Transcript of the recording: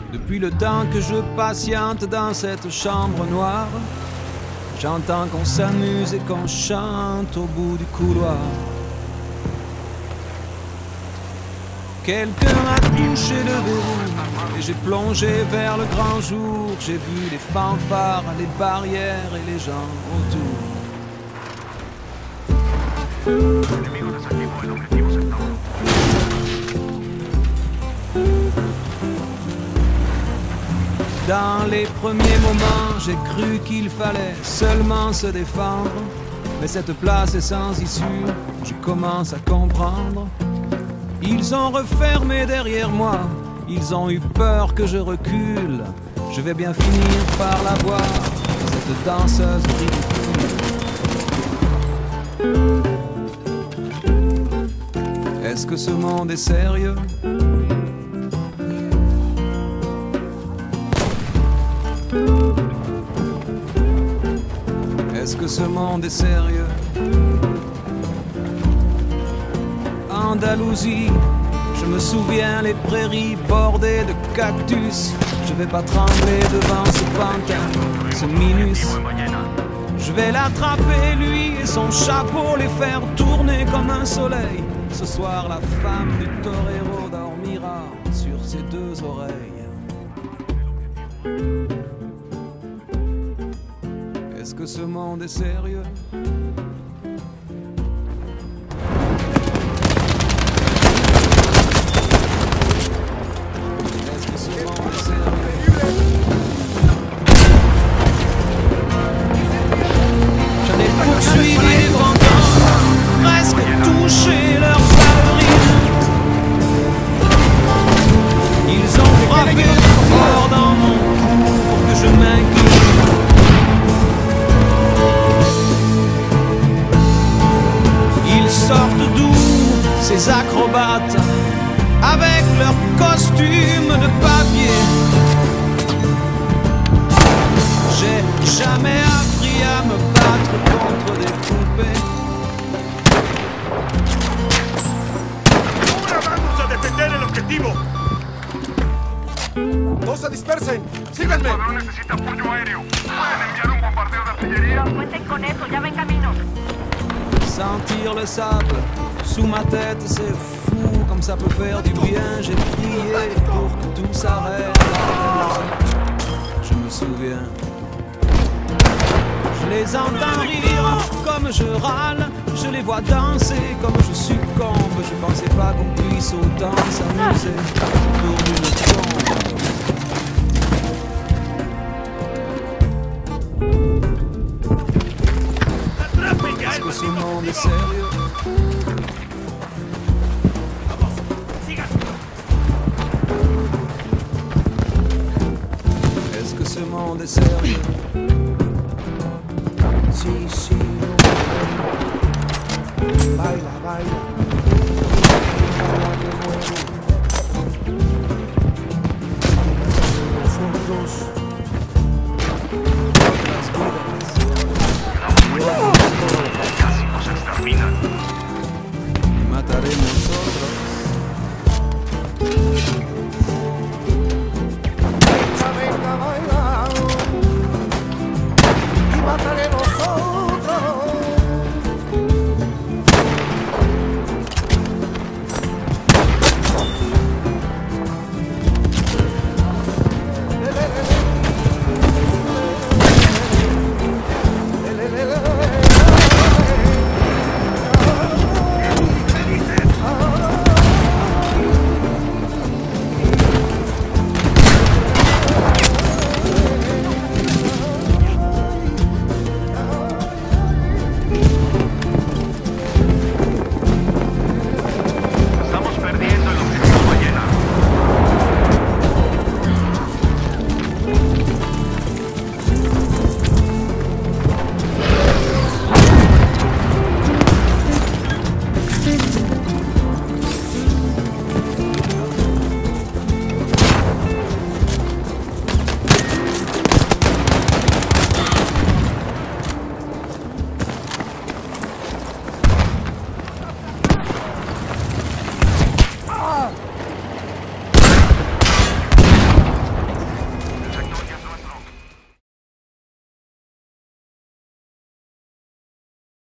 Depuis le temps que je patiente dans cette chambre noire, j'entends qu'on s'amuse et qu'on chante au bout du couloir. Quelqu'un a touché le verrou et j'ai plongé vers le grand jour. J'ai vu les fanfares, les barrières et les gens autour. Dans les premiers moments, j'ai cru qu'il fallait seulement se défendre. Mais cette place est sans issue, je commence à comprendre. Ils ont refermé derrière moi, ils ont eu peur que je recule. Je vais bien finir par la voir, cette danseuse ridicule. Est-ce que ce monde est sérieux? Est-ce que ce monde est sérieux? Andalousie, je me souviens les prairies bordées de cactus. Je vais pas trembler devant ce pantin, ce minus. Je vais l'attraper lui et son chapeau, les faire tourner comme un soleil. Ce soir la femme du torero dormira sur ses deux oreilles. Est-ce que ce monde est sérieux? Est-ce que ce monde est sérieux? J'en ai poursuivi les fantômes, presque touché leurs ballerines. Ils ont frappé fort dans mon cou pour que je m'inquiète. Sortent d'où ces acrobates avec leurs costumes de papier? J'ai jamais appris à me battre contre des poupées. ¡Ahora vamos a defender el objetivo! ¡No se dispersen! ¡Síganme! El escuadrón necesita apoyo aéreo. ¿Pueden enviar un bombardeo de artillería? Cuenten con eso, ya va en camino. Sentir le sable sous ma tête, c'est fou comme ça peut faire du bien. J'ai prié pour que tout s'arrête. Je me souviens. Je les entends rire comme je râle. Je les vois danser comme je succombe. Je pensais pas qu'on puisse autant s'amuser autour d'une tombe. Est-ce que ce monde est sérieux? Est-ce que ce monde est sérieux? Si, si. Baila, baila. Nosotros. Casi nos exterminan. Mataremos nosotros.